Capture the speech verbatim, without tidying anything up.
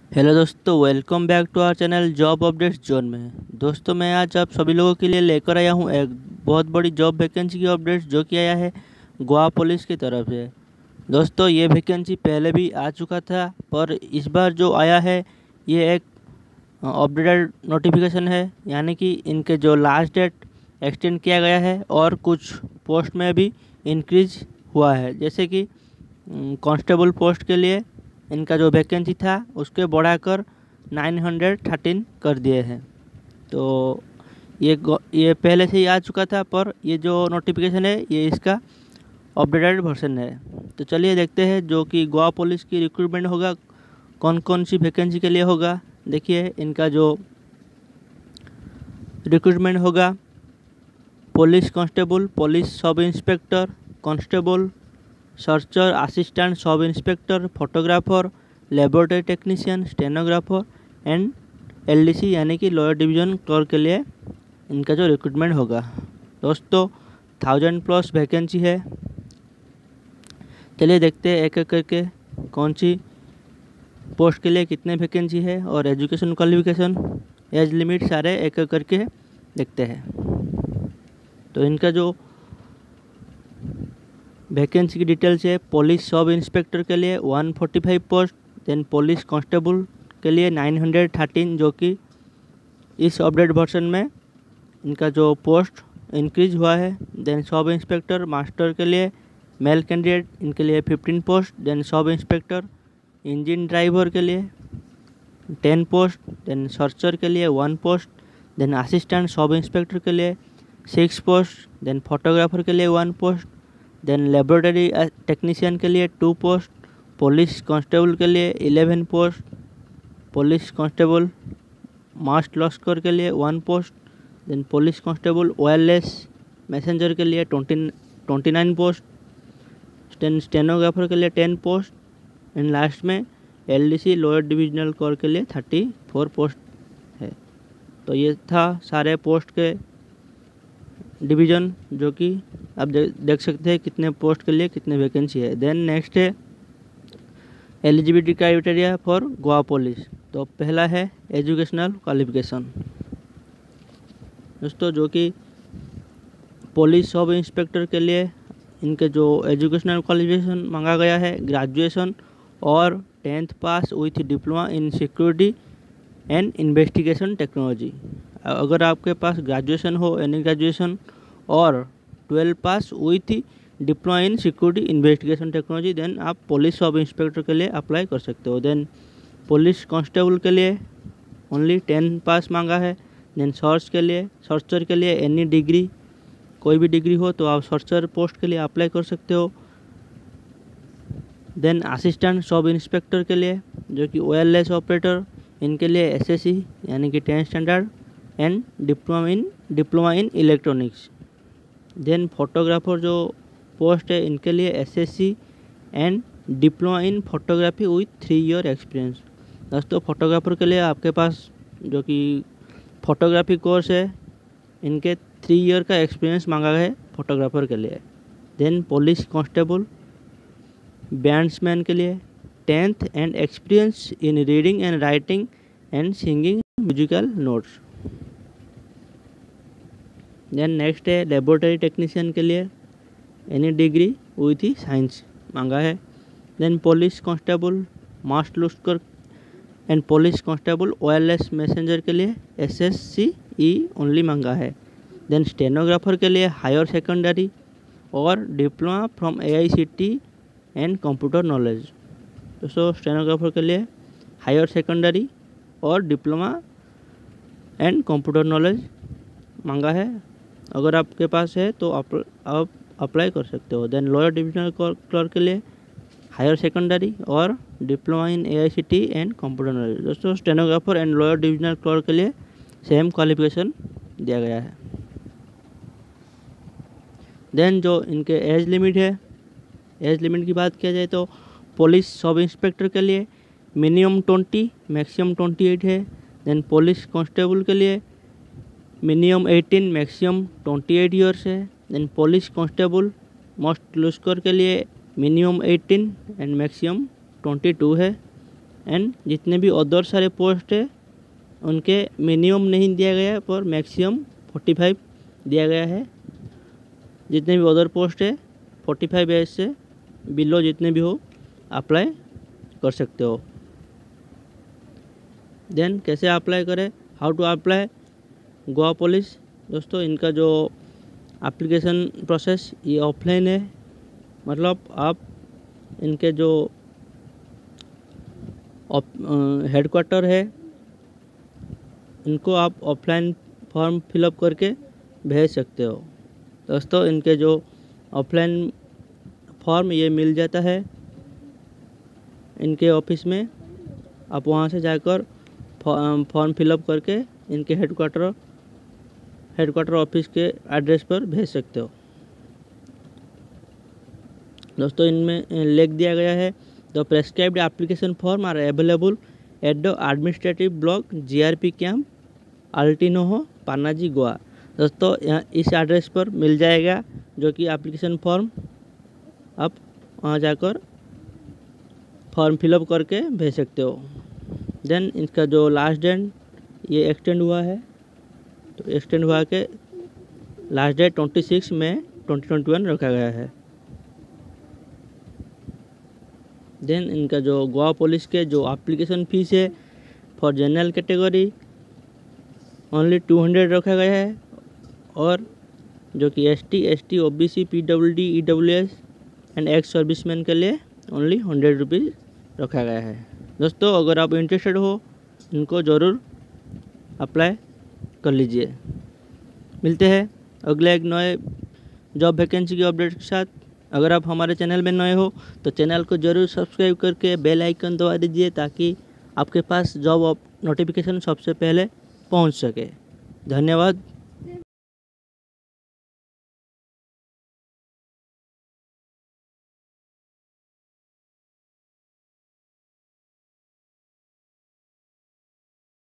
Hello दोस्तों, welcome back to our channel job updates zone में। दोस्तों, मैं आज आप सभी लोगों के लिए लेकर आया हूं एक बहुत बड़ी जॉब वैकेंसी की अपडेट्स जो कि आया है गोवा पुलिस की तरफ से। दोस्तों, ये वैकेंसी पहले भी आ चुका था, पर इस बार जो आया है ये एक अपडेटेड नोटिफिकेशन है, यानी कि इनके जो लास्ट डेट एक्सटेंड किया गया है और कुछ पोस्ट में भी इंक्रीज हुआ है। जैसे कि कांस्टेबल पोस्ट के लिए इनका जो वैकेंसी था उसके बढ़ाकर नाइन हंड्रेड थर्टीन कर दिए हैं। तो ये ये पहले से ही आ चुका था, पर ये जो नोटिफिकेशन है ये इसका अपडेटेड वर्जन है। तो चलिए देखते हैं जो कि गोवा पुलिस की रिक्रूटमेंट होगा कौन कौन सी वैकेंसी के लिए होगा। देखिए, इनका जो रिक्रूटमेंट होगा police constable, police sub inspector, constable, searcher, assistant sub inspector, photographer, laboratory technician, stenographer and LDC यानी कि लोअर डिवीजन क्लर्क के लिए इनका जो रिक्रूटमेंट होगा। दोस्तों, थाउजेंड प्लस वैकेंसी है। चलिए देखते हैं एक एक करके कौन सी पोस्ट के लिए कितने वैकेंसी है और एजुकेशन क्वालिफिकेशन, एज लिमिट सारे एक एक करके देखते हैं। तो इनका जो वैकेंसी की डिटेल्स है, पुलिस सब इंस्पेक्टर के लिए one forty five post, then police constable के लिए नाइन हंड्रेड थर्टीन, जो कि इस अपडेट वर्जन में इनका जो पोस्ट इंक्रीज हुआ है। देन सब इंस्पेक्टर मास्टर के लिए मेल कैंडिडेट इनके लिए fifteen post, then sub inspector engine driver के लिए टेन पोस्ट, देन सर्चर के लिए one post, then assistant sub inspector के लिए सिक्स पोस्ट, देन फोटोग्राफर के लिए one post, then laboratory technician के लिए टू पोस्ट, पुलिस कांस्टेबल के लिए इलेवन पोस्ट, पुलिस कांस्टेबल मास्ट लश्कर के लिए one post, then police constable wireless messenger के लिए twenty twenty nine post, then stenographer के लिए टेन पोस्ट एंड लास्ट में एलडीसी लोअर डिविजनल कोर के लिए थर्टी फोर पोस्ट है। तो ये था सारे पोस्ट के डिवीज़न, जो कि आप दे, देख सकते हैं कितने पोस्ट के लिए कितने वैकेंसी है। देन नेक्स्ट है eligibility criteria for Goa police. तो पहला है एजुकेशनल क्वालिफिकेशन। दोस्तों, जो कि पुलिस सब इंस्पेक्टर के लिए इनके जो एजुकेशनल क्वालिफिकेशन मांगा गया है, ग्रेजुएशन और tenth pass with diploma in security and investigation technology. अगर आपके पास ग्रेजुएशन हो, एनी ग्रेजुएशन, और twelve pass with diploma in security investigation technology, then आप पुलिस सब इंस्पेक्टर के लिए अप्लाई कर सकते हो। देन पुलिस कांस्टेबल के लिए ओनली टेन पास मांगा है। देन सर्च के लिए सर्चर के लिए एनी डिग्री, कोई भी डिग्री हो तो आप सर्चर पोस्ट के लिए अप्लाई कर सकते हो। देन असिस्टेंट सब इंस्पेक्टर के लिए, जो कि वायरलेस ऑपरेटर, इनके लिए एसएससी यानी कि tenth standard and diploma in diploma in electronics. Then photographer जो पोस्ट है इनके लिए SSC and diploma in photography with three year experience. दोस्तों, फोटोग्राफर के लिए आपके पास जो कि फोटोग्राफी कोर्स है इनके थ्री ईयर का एक्सपीरियंस मांगा है फोटोग्राफर के लिए। देन पुलिस कांस्टेबल बैंड्समैन के लिए tenth and experience in reading and writing and singing musical notes. Then next है लेबोरेटरी टेक्नीशियन के लिए एनी डिग्री विथ साइंस मांगा है। देन पुलिस कांस्टेबल मास्ट लश्कर and police constable wireless messenger के लिए एसएससी ई ओनली मांगा है। देन स्टेनोग्राफर के लिए हायर सेकेंडरी और diploma from AICT and computer knowledge. दोस्तों, स्टेनोग्राफर के लिए हायर सेकेंडरी और डिप्लोमा एंड कंप्यूटर नॉलेज मांगा है। अगर आपके पास है तो आप आप अप्लाई कर सकते हो। देन लोअर डिविजनल क्लर्क के लिए हायर सेकेंडरी और diploma in AICT and computer knowledge. दोस्तों, stenographer and lower divisional clerk के लिए सेम क्वालिफिकेशन दिया गया है। देन जो इनके एज लिमिट है, एज लिमिट की बात किया जाए तो पुलिस सब इंस्पेक्टर के लिए minimum twenty maximum twenty eight है। देन पुलिस कांस्टेबल के लिए minimum eighteen maximum twenty eight years है। देन पुलिस कांस्टेबल मोस्ट लश्कर के लिए minimum eighteen and maximum twenty two है। एंड जितने भी अदर सारे पोस्ट है उनके मिनिमम नहीं दिया गया है पर मैक्सिमम फोर्टी फाइव दिया गया है। जितने भी अदर पोस्ट है फोर्टी फाइव एज से बिलो जितने भी हो अप्लाई कर सकते हो। देन कैसे अप्लाई करें, how to apply Goa police. दोस्तों इनका जो एप्लीकेशन प्रोसेस ये ऑफलाइन है, मतलब आप इनके जो हेडक्वार्टर है इनको आप ऑफलाइन फॉर्म फिलअप करके भेज सकते हो। दोस्तों इनके जो ऑफलाइन फॉर्म ये मिल जाता है इनके ऑफिस में, आप वहाँ से जाकर फॉर्म फिलअप करके इनके हेडक्वार्टर हेडक्वार्टर ऑफिस के एड्रेस पर भेज सकते हो। दोस्तों इनमें लिख दिया गया है the prescribed application form are available at the administrative block GRP camp Altinho Panaji Goa. दोस्तों यहाँ इस एड्रेस पर मिल जाएगा जो कि एप्लीकेशन फॉर्म, आप वहाँ जाकर फॉर्म फिलअप करके भेज सकते हो। देन इसका जो लास्ट डेट ये एक्सटेंड हुआ है, तो एक्सटेंड हुआ के लास्ट डेट ट्वेंटी सिक्स मई ट्वेंटी ट्वेंटी वन रखा गया है। देन इनका जो गोवा पुलिस के जो एप्लीकेशन फीस है for general category only two hundred रखा गया है, और जो कि S T S T O B C P W D E W S and ex serviceman के लिए ओनली हंड्रेड रुपीज़ रखा गया है। दोस्तों अगर आप इंटरेस्टेड हो इनको ज़रूर अप्लाई कर लीजिए। मिलते हैं अगले एक नए जॉब वैकेंसी की अपडेट के साथ। अगर आप हमारे चैनल में नए हो तो चैनल को ज़रूर सब्सक्राइब करके बेल आइकन दबा दीजिए ताकि आपके पास जॉब नोटिफिकेशन सबसे पहले पहुंच सके। धन्यवाद।